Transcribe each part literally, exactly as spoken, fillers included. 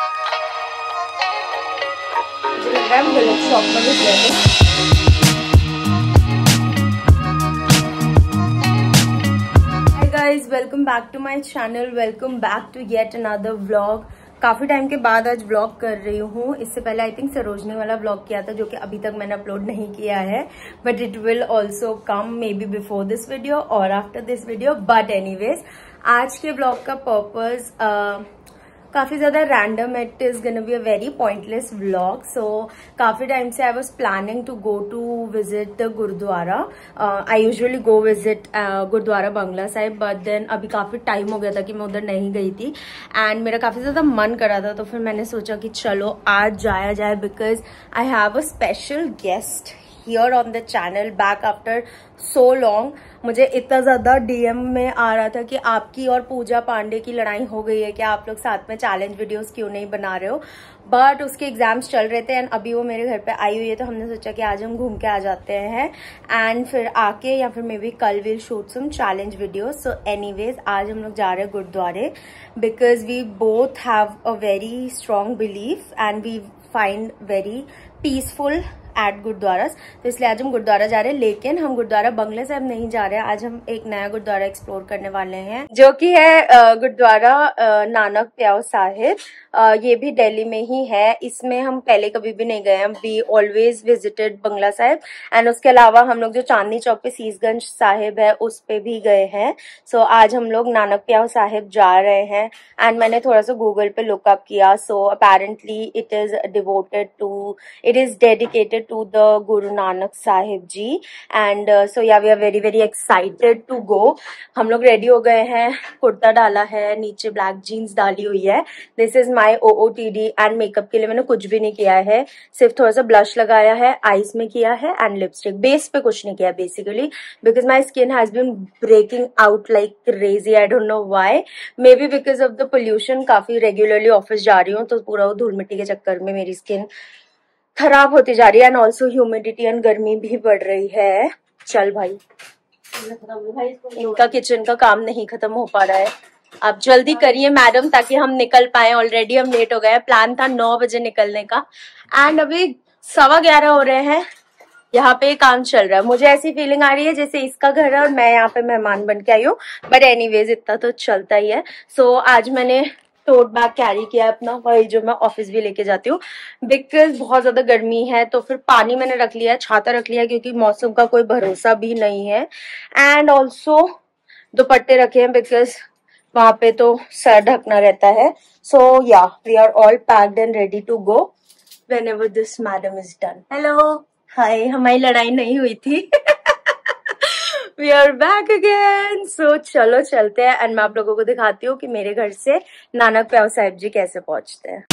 हम गलत शॉप में घुस गए थे। Hi guys, welcome back to my channel, welcome back to yet another vlog. काफी टाइम के बाद आज व्लॉग कर रही हूँ। इससे पहले आई थिंक सरोजनी वाला व्लॉग किया था जो कि अभी तक मैंने अपलोड नहीं किया है, but it will also come may be before this video और after this video. But anyways, आज के व्लॉग का पर्पज काफी ज्यादा random. It is gonna be a very pointless vlog. So काफी टाइम से I was planning to go to visit the gurudwara. I usually go visit gurudwara Bangla Sahib, but then अभी काफी time हो गया था कि मैं उधर नहीं गई थी एंड मेरा काफी ज्यादा मन कर रहा था। तो फिर मैंने सोचा कि चलो आज जाया जाए, because I have a special guest here on the channel back after so long. मुझे इतना ज्यादा डीएम में आ रहा था कि आपकी और पूजा पांडे की लड़ाई हो गई है, कि आप लोग साथ में चैलेंज वीडियोस क्यों नहीं बना रहे हो। बट उसके एग्जाम्स चल रहे थे एंड अभी वो मेरे घर पे आई हुई है, तो हमने सोचा कि आज हम घूम के आ जाते हैं एंड फिर आके या फिर मे बी कल will shoot some challenge videos. So anyways, आज हम लोग जा रहे हैं गुरुद्वारे because we both have a very strong belief and we find very peaceful at gurudwara. तो इसलिए आज हम गुरुद्वारा जा रहे हैं, लेकिन हम गुरुद्वारा बंगला साहिब नहीं जा रहे हैं। आज हम एक नया गुरुद्वारा एक्सप्लोर करने वाले हैं जो कि है गुरुद्वारा नानक प्याव साहिब। ये भी दिल्ली में ही है। इसमें हम पहले कभी भी नहीं गए हैं। We always visited Bangla Sahib and उसके अलावा हम लोग जो चांदनी चौक पे सीसगंज साहिब है उस पे भी गए हैं। सो so, आज हम लोग नानक प्याव साहिब जा रहे हैं एंड मैंने थोड़ा सा गूगल पे लुकअप किया। So apparently it is devoted to it is dedicated to the Guru Nanak Sahib ji and uh, so yeah we are very very excited to go। हम लोग रेडी हो गए हैं, कुर्ता डाला है, नीचे ब्लैक जीन्स डाली हुई है। This is my O O T D and makeup के लिए मैंने कुछ भी नहीं किया है, सिर्फ थोड़ा सा ब्लश लगाया है, आईज में किया है एंड लिपस्टिक। बेस पे कुछ नहीं किया basically because my skin has been breaking out like crazy. I don't know why, may be because of the pollution. काफी रेगुलरली ऑफिस जा रही हूँ तो पूरा वो धूल मिट्टी के चक्कर में मेरी स्किन खराब होती जा रही है एंड ऑल्सो ह्यूमिडिटी एंड गर्मी भी बढ़ रही है। चल भाई, इनका किचन का काम नहीं खत्म हो पा रहा है। आप जल्दी करिए मैडम ताकि हम निकल पाए। ऑलरेडी हम लेट हो गए। प्लान था नौ बजे निकलने का एंड अभी सवा ग्यारह हो रहे हैं। यहाँ पे काम चल रहा है। मुझे ऐसी फीलिंग आ रही है जैसे इसका घर है और मैं यहाँ पे मेहमान बन के आई हूँ, बट एनीवेज इतना तो चलता ही है। सो so, आज मैंने टोट बैग कैरी किया अपना, वही जो मैं ऑफिस भी लेके जाती हूँ बिकॉज बहुत ज्यादा गर्मी है। तो फिर पानी मैंने रख लिया है, छाता रख लिया क्योंकि मौसम का कोई भरोसा भी नहीं है एंड ऑल्सो दुपट्टे रखे हैं बिकॉज वहां पे तो सर ढकना रहता है। सो या we are all packed and ready to go whenever this madam is done. Hello, hi, हमारी लड़ाई नहीं हुई थी। We are back again. So चलो चलते हैं एंड मैं आप लोगों को दिखाती हूँ कि मेरे घर से नानक प्याव साहिब जी कैसे पहुंचते हैं।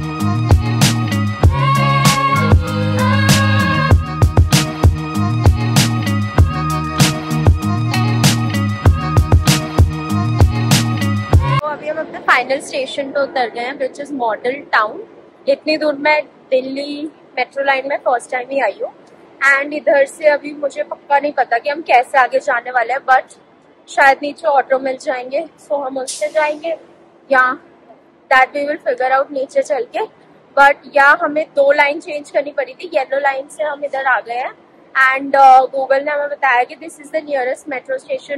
तो अभी हम अपने फाइनल स्टेशन पे उतर गए हैं विच इज मॉडल टाउन। इतनी दूर मैं दिल्ली मेट्रो लाइन में फर्स्ट टाइम ही आई हूँ एंड इधर से अभी मुझे पक्का नहीं पता कि हम कैसे आगे जाने वाले हैं, बट शायद नीचे ऑटो मिल जाएंगे सो हम उससे जाएंगे या that we will figure out नीचे चल के। बट या हमें दो लाइन चेंज करनी पड़ी थी। येलो लाइन से हम इधर आ गए हैं एंड गूगल ने हमें बताया कि this is the nearest metro station.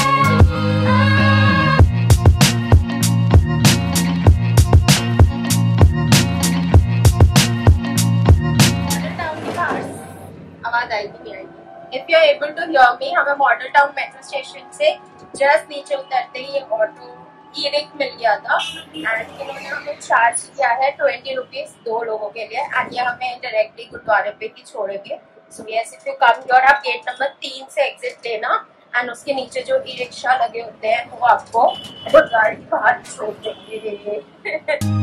If you are able to hear me, हमें मॉडल टाउन मेट्रो स्टेशन से जस्ट नीचे उतरते ही ऑटो ई रिक्शा मिल गया था एंड इन्होंने हमें चार्ज किया है ट्वेंटी रुपीज दो लोगों के लिए एंड ये हमें डायरेक्टली गुरुद्वारे पे ही छोड़ेंगे। So yes, if you come here आप गेट नंबर तीन से एग्जिट लेना एंड उसके नीचे जो ई रिक्शा लगे होते हैं वो आपको गुरुद्वारे के बाहर छोड़ देंगे।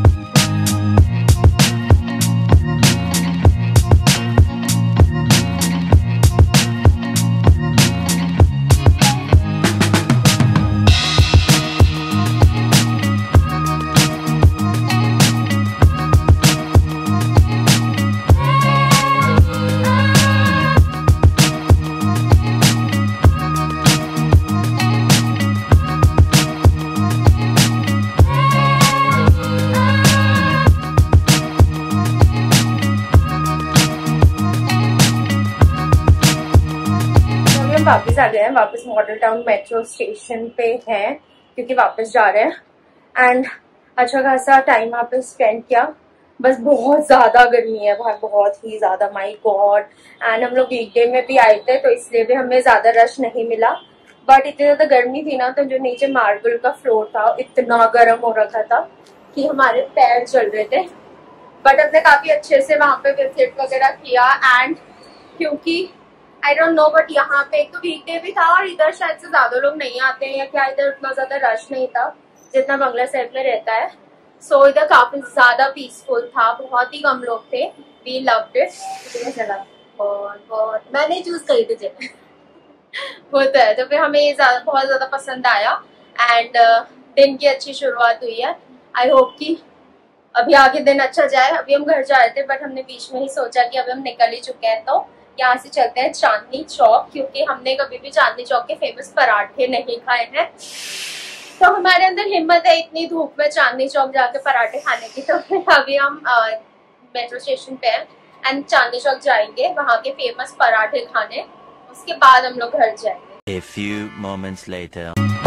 वापस आ गए हैं, वापस मॉडल टाउन मेट्रो स्टेशन पे हैं क्योंकि वापस जा रहे हैं। एंड अच्छा खासा टाइम वहाँ पे स्पेंड किया। बस बहुत ज्यादा गर्मी है वहाँ, बहुत ही ज्यादा, माय गॉड। एंड हम लोग वीकडे में भी आए थे तो इसलिए भी हमें ज्यादा रश नहीं मिला। बट इतनी ज्यादा गर्मी थी ना, तो जो नीचे मार्बल का फ्लोर था इतना गर्म हो रखा था कि हमारे पैर चल रहे थे। बट हमने काफी अच्छे से वहाँ पे विजिट वगैरह किया। एंड क्योंकि आई डोंट नो, बट यहाँ पे एक तो वीकडे भी था और इधर शायद से ज्यादा लोग नहीं आते हैं या क्या, इधर उतना ज्यादा रश नहीं था जितना बंगला साइड में रहता है। सो so, इधर काफी ज्यादा पीसफुल था, बहुत ही कम लोग थे। We loved it. कितना चला? बहुत बहुत मैंने चूज करी थी जगह होता है तो फिर हमें ये ज्यादा बहुत ज्यादा पसंद आया। एंड uh, दिन की अच्छी शुरुआत हुई है। आई होप कि अभी आगे दिन अच्छा जाए। अभी हम घर जा रहे थे बट हमने बीच में ही सोचा कि अभी हम निकल ही चुके हैं तो यहाँ से चलते हैं चांदनी चौक, क्योंकि हमने कभी भी चांदनी चौक के फेमस पराठे नहीं खाए हैं। तो हमारे अंदर हिम्मत है इतनी धूप में चांदनी चौक जाके पराठे खाने की। तो फिर अभी हम मेट्रो स्टेशन पे हैं एंड चांदनी चौक जाएंगे वहाँ के फेमस पराठे खाने, उसके बाद हम लोग घर जाएंगे। A few moments later.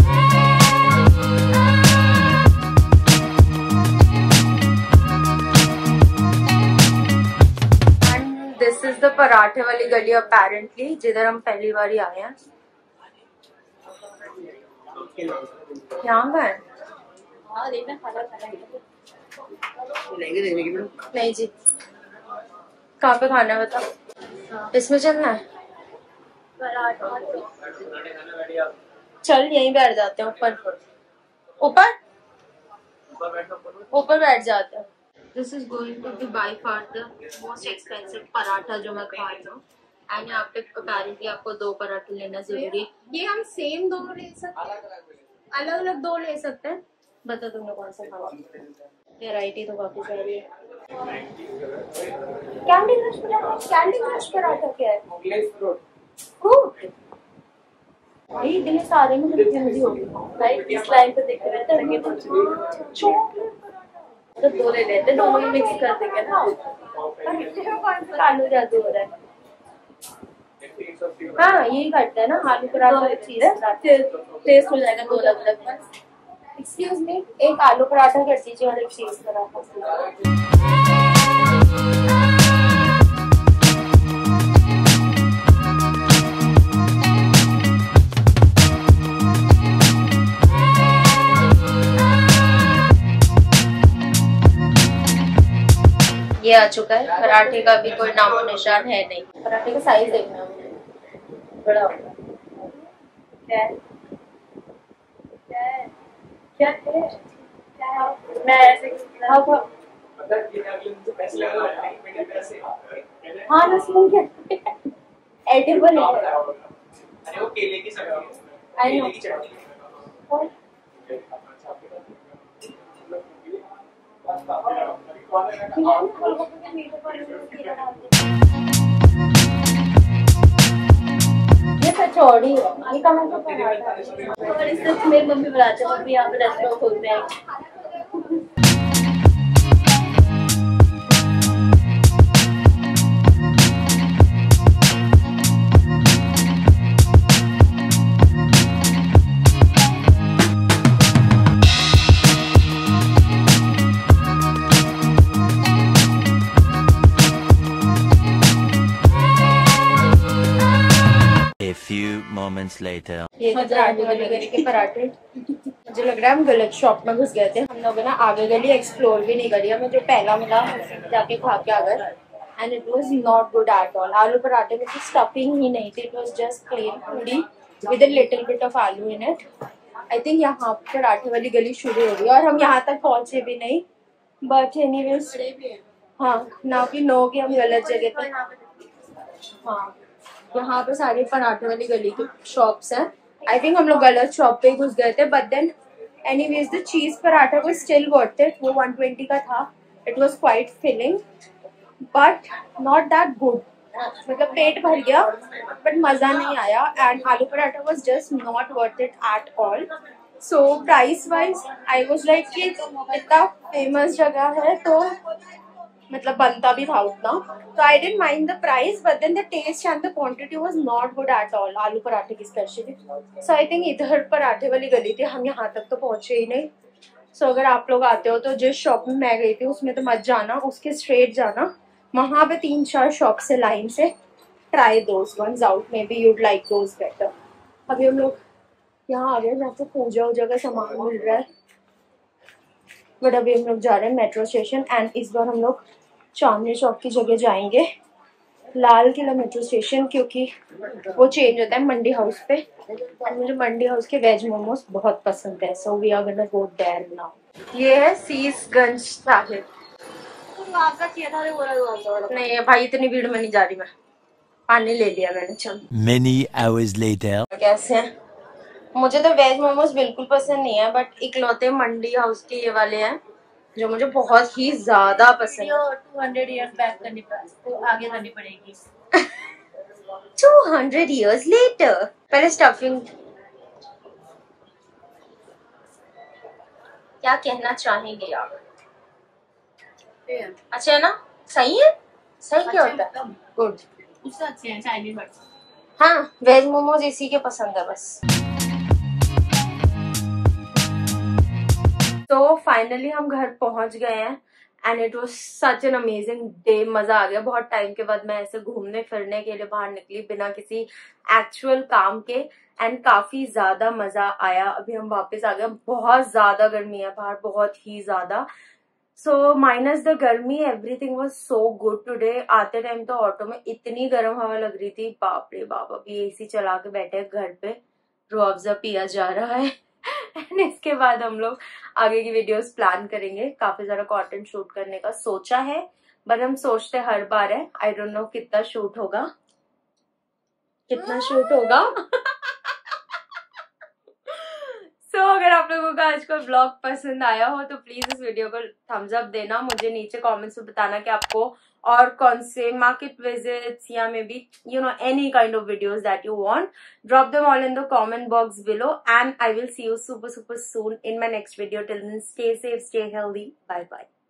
This is the पराठे वाली गली अपेरेंटली, जिधर हम पहली बार ही आए हैं। यहाँ का है? नहीं जी, कहाँ पे खाना है बता? इसमें चलना है? चल यहीं बैठ जाते हैं, ऊपर ऊपर ऊपर बैठ जाते हैं। This is going to be by far the most expensive paratha जो मैं खा रही हूँ। एंड यहाँ पे अपेरेंटली आपको दो पराठे लेना जरूरी है। ये हम सेम दो ले सकते हैं, अलग अलग दो ले सकते हैं। बता तुमने कौन सा खाना? वेराइटी तो काफी सारी है। Candy Crush paratha, Candy Crush paratha क्या है? भाई इतने सारे में जल्दी हो गई। राइट, इस लाइन पे देखते रहते हैं तो दो ले लेते हैं, दोनों में मिक्स कर देंगे ना। आलू जादू हो रहा है। हाँ यही करते हैं ना, आलू पराठा एक चीज है, टेस्ट हो जाएगा दो अलग अलग। एक्सक्यूज मी, एक आलू पराठा कर दीजिए और एक चीज पराठा। ये आ चुका है। पराठे का भी कोई नामो निशान है नहीं। पराठे का साइज देखना बड़ा होगा। क्या है? क्या है? क्या है? क्या है? मैं ऐसे हाँ हाँ नस्ल क्या एडिबल है। अरे वो केले की सब्जी। I know. ये कचौड़ी है, ये कहाँ का पराठा है? और इससे मेरी मम्मी बनाते हैं, मम्मी यहाँ पे रेस्टोरेंट खोलते हैं। A few moments later. ये पराठे वाली गली के पराठे, मुझे लग रहा है हम गलत शॉप में घुस गए थे। हम लोगों ने आगे गली एक्सप्लोर भी नहीं करी। हमें जो पहला मिला जाके खा के आ गए and it was not good at all. आलू पराठे में स्टफिंग ही नहीं थी, it was just plain puri with a little bit of aloo in it. I think यहाँ पराठे वाली गली शुरू हो गई और हम यहाँ तक पहुंचे भी नहीं। बट एनीवेज, हाँ ना कि नो कि हम गलत जगह पे। हाँ यहाँ पे सारी पराठे वाली गली की शॉप्स हैं। आई थिंक हम लोग गलत शॉप पे घुस गए थे। But then anyways the cheese paratha को स्टिल वर्थ इट। वो वन ट्वेंटी का था। It was quite filling but not that good. मतलब पेट भर गया बट मजा नहीं आया। And aloo paratha was just not worth it at all. So price wise I was like कि इतना फेमस जगह है तो मतलब बनता भी था उतना, तो I didn't mind the price, but then the taste and the quantity was not good at all, आलू पराठे की स्पेशली। सो आई थिंक इधर पराठे वाली गली थी, हम यहाँ तक तो पहुंचे ही नहीं। सो so, अगर आप लोग आते हो तो जिस शॉप में मैं गई थी उसमें तो मत जाना, उसके स्ट्रेट जाना, वहां पे तीन चार शॉप से लाइन से, try those once out, maybe you'd like those better. अभी हम लोग यहाँ आ गए जहाँ पे पूजा वूजा का सामान मिल रहा है, बट अभी हम लोग जा रहे हैं मेट्रो स्टेशन, एंड इस बार हम लोग चांदनी चौक की जगह जाएंगे लाल किला मेट्रो स्टेशन, क्योंकि वो चेंज होता है मंडी हाउस पे, और मुझे मंडी हाउस के वेज मोमोज बहुत पसंद है। So we are gonna go there now. ये है सीसगंज साहिब। नहीं भाई, इतनी भीड़ में नहीं जा रही मैं, पानी ले लिया मैंने। चल Many hours later. कैसे हैं? मुझे तो वेज मोमोज बिल्कुल पसंद नहीं है, बट इकलौते मंडी हाउस के ये वाले हैं जो मुझे बहुत ही ज्यादा पसंद है। टू हंड्रेड ईयर्स बैक करनी तो आगे जानी पड़ेगी। Two hundred years later. पहले स्टफिंग, क्या कहना चाहेंगे आप? अच्छा है ना? सही है? सही क्या होता है? गुड। उससे अच्छे हैं चाइनीज बर्ड्स। हाँ, वेज मोमोज इसी के पसंद है बस। तो फाइनली हम घर पहुंच गए हैं, and it was such an amazing day. मजा आ गया, बहुत टाइम के बाद मैं ऐसे घूमने फिरने के लिए बाहर निकली बिना किसी एक्चुअल काम के, एंड काफी ज्यादा मजा आया। अभी हम वापस आ गए, बहुत ज्यादा गर्मी है बाहर, बहुत ही ज्यादा। सो माइनस द गर्मी, everything was so good today. आते टाइम तो ऑटो में इतनी गर्म हवा लग रही थी, बाप रे बाप। अभी एसी चला के बैठे घर पे, रुअफ़ज़ा पिया जा रहा है। एंड इसके बाद हम लोग आगे की वीडियोस प्लान करेंगे। काफी सारा कंटेंट शूट करने का सोचा है, बट हम सोचते हर बार है, आई डोंट नो कितना शूट होगा, कितना शूट होगा। सो so, अगर आप लोगों का आज का ब्लॉग पसंद आया हो तो प्लीज इस वीडियो को थम्स अप देना। मुझे नीचे कमेंट्स में बताना कि आपको और कौन से मार्केट विजिट्स या maybe you know any kind of videos that you want, drop them all in the comment box below, and I will see you super super soon in my next video. Till then stay safe, stay healthy, bye bye.